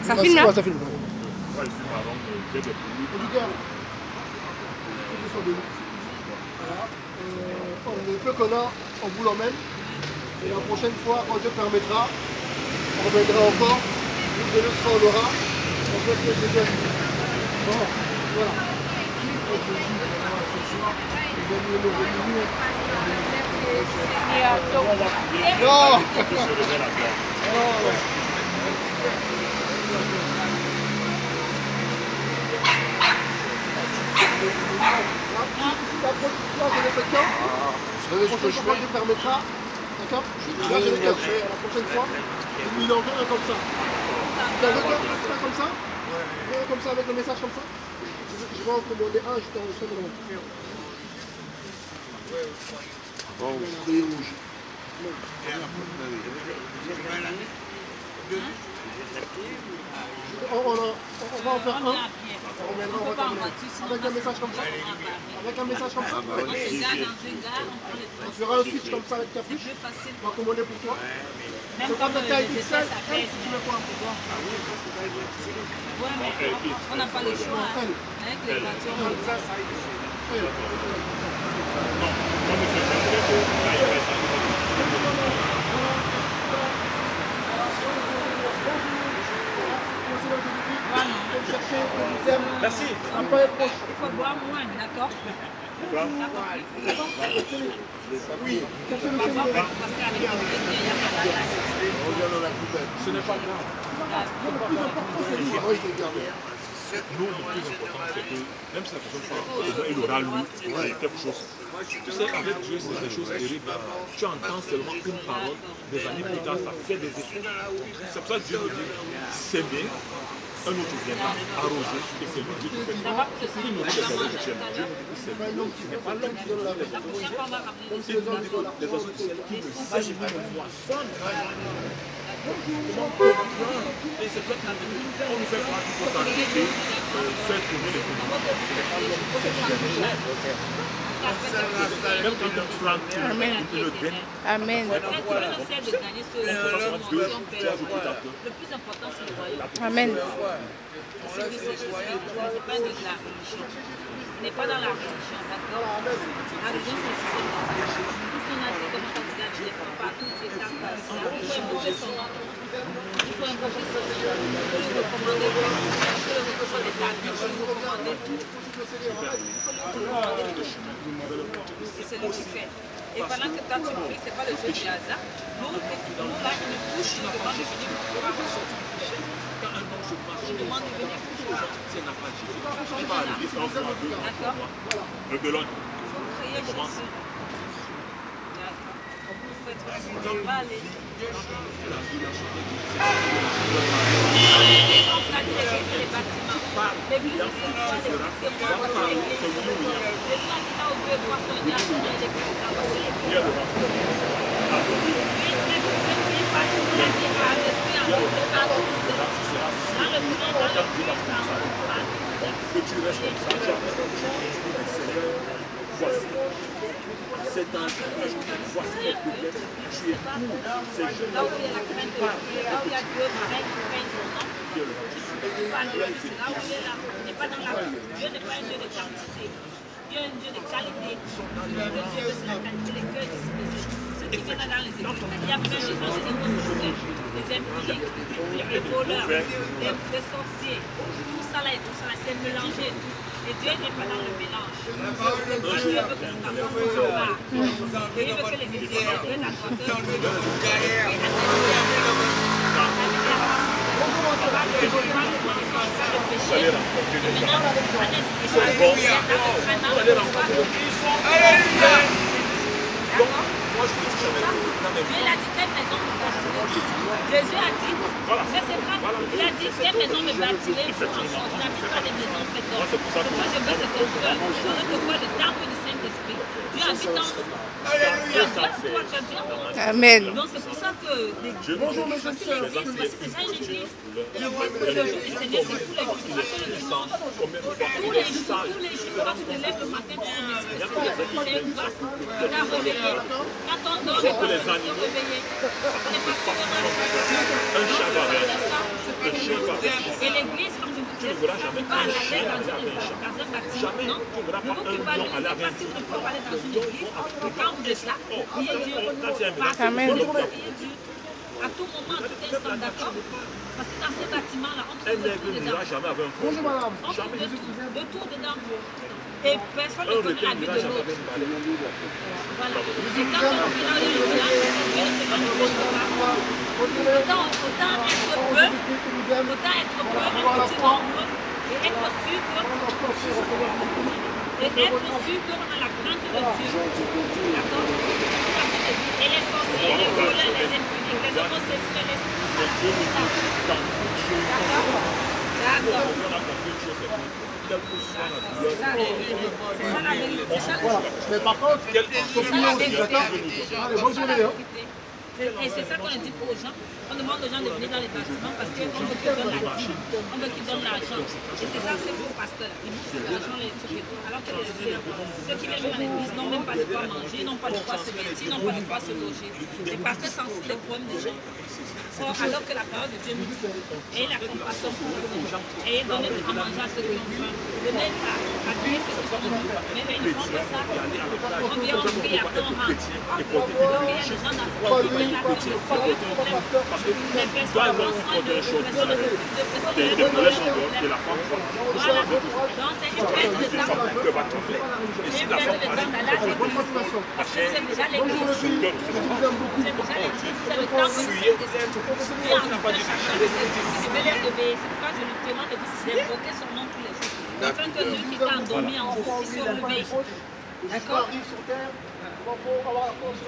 Ça filme là? Ça filme. Ouais, c'est marrant, j'ai des produits. Voilà. Le peu qu'on a, on vous l'emmène. Et la prochaine fois, quand Dieu permettra, on reviendra encore. De l'autre fois, on l'aura. On fait ce que je dis. Bon, voilà. Non. La prochaine fois, Dieu permettra. D'accord? Là, j'ai le cœur. La prochaine fois, il en veut un comme ça. Tu as le cœur comme ça? Un comme ça, avec le message comme ça? Je vais en commander un, je t'en fais de l'autre. Bon, c'est rouge. On va en faire un. On reviendra, on va terminer. Avec un message comme ça. Avec un message comme ça. On fera un switch comme ça avec capuche. On va commander pour toi. Même C'est pas comme ta taille les XL, espèces à elle, pèse. tu veux quoi? Ouais, mais on n'a pas le choix. Hein. Avec les voitures, on Non, comme je sais que là, il reste un Merci. il faut boire moins, d'accord? Oui. Parce qu'avec le il n'y a pas d'âge. Ce n'est pas grave. Le plus important, c'est lui. Oui, je regarde. Nous, le plus important, c'est que même si la personne parle, il aura lu quelque chose. Tu sais, avec Dieu, c'est des choses terribles. Tu entends seulement une parole, des années plus tard, ça fait des effets. C'est pour ça que Dieu nous dit, s'aimer, un autre viendra arroser, et c'est lui qui fait. Il nous dit des années que tu aimes. Dieu nous dit que c'est l'homme qui n'est pas l'homme qui donne la vie. Comme si les oiseaux du ciel qui ne sèment pas, ne moissonnent. Comment comprendre? Et c'est peut-être on nous fait croire qu'il faut s'arrêter, faire tourner les coups. Ce n'est pas l'homme qui sait. Même quand on prend tout, le gain. Amen. Le plus important, c'est le royaume. Amen. C'est pas de la religion. On n'est pas dans la religion, d'accord? La religion, c'est le système d'enseignement. Tout ce qu'on a dit, comme candidat, tu ne les prends pas, toutes les étapes passent. Il faut invoquer son nom. Il faut invoquer son nom. Il faut lui recommander quoi? Il faut lui recommander ta vie, il faut lui recommander tout. Il faut lui recommander tout. Et c'est lui qui fait. Et pendant que toi tu pries, ce n'est pas le jeu du hasard. Nous, là, il nous touche, il nous demande de venir pour pouvoir toucher. Quand un homme se marche, il demande de venir toucher. C'est n'a pas Jésus. Il va arriver un fois, deux, trois mois. Le de l'homme. Il faut prier Jésus. D'accord. On va aller. On a dit l'église, les bâtiments. L'église, c'est moi, c'est moi, c'est l'église. Les gens qui ont deux, trois sont déjà sur l'église, ça va, c'est l'église. Que tu restes comme ça, tu as Seigneur, voici. C'est un voici les problèmes, tu es pour ces jeunes. Là où il y a la crainte de Dieu, là où il y a Dieu, pareil, qui règne son nom. Tu ne peux pas aller là où il est là. Il n'est pas dans la Dieu n'est pas un Dieu de quantité. Dieu est un Dieu de qualité. Le Dieu, c'est la qualité, les cœurs disposés. Ceux qui viennent dans les églises, il y a plein de gens, les impies, les voleurs, les sorciers. Tout ça là, c'est mélangé. Et Dieu n'est pas dans le mélange. Dieu veut que ça part. Dieu veut que les églises soient la droiteur. Il a dit quelle maison me bâtirai-tu? Jésus a dit, il a dit quelle maison me bâtirai-tu? Je n'habite pas des maisons faites d'or. Ce que je veux, c'est que je veux te voir le temple du Saint-Esprit. Dieu habite en nous. Amen. Donc c'est pour ça que l'église, parce que c'est déjà une église. Le jour du Seigneur, c'est tous les jours. C'est pas que le dimanche. Tous les jours, quand tu te lèves le matin, tu c'est une grâce. Tu t'as réveillé. Quand on dort, on est réveillé. On n'est pas seulement un Shabbat, Et l'église, comme je vous disais, c'est pas à la tête dans un bâtiment, non. Vous qui parlez, c'est pas si vous pouvez aller dans une église, quand vous êtes là, priez Dieu, Amen. priez Dieu. À tout moment, tout instant, d'accord? Parce que dans ces bâtiments-là, on trouve de tout dedans. Bonjour madame. On trouve de tout dedans. Et personne ne connaît la vie de l'autre. Voilà. Et quand on vit dans le village, autant être peu, un petit nombre, et être sûr que dans la crainte de Dieu. D'accord? Et les sorciers, les voleurs, les impudiques, les homosexuels, les d'accord. C'est ça la vérité. Voilà. Mais par contre, allez, bonne journée. Et c'est ça qu'on dit aux gens. On demande aux gens de venir dans les bâtiments parce qu'on veut qu'ils donnent la dîme, on veut qu'ils donnent l'argent. Et c'est ça, c'est faux pasteur. Ils disent que l'argent, les trucs et tout. Alors que ceux qui viennent dans l'église n'ont même pas de quoi manger, n'ont pas de quoi se vêtir, n'ont pas de quoi se loger. Les pasteurs sentent les problèmes des gens. Alors que la parole de Dieu nous dit, et la compassion pour les gens, et donner à manger à ceux qui ont faim, donner à tuer ceux qui sont nus. Mais ils ne font pas ça. On vient, on prie, après on rentre. Donc il y a des gens dans ce monde qui ont des sérieux problèmes. Les personnes prennent soin de la femme. Voilà. Donc c'est une perte de temps. C'est une perte de temps d'aller à l'église. Parce que vous êtes déjà à l'église. Vous êtes déjà à l'église, vous avez le temps que vous êtes. C'est pourquoi je lui demande d'invoquer son nom tous les jours. Afin que lui qui t'a endormi en vous, qui se réveille. D'accord?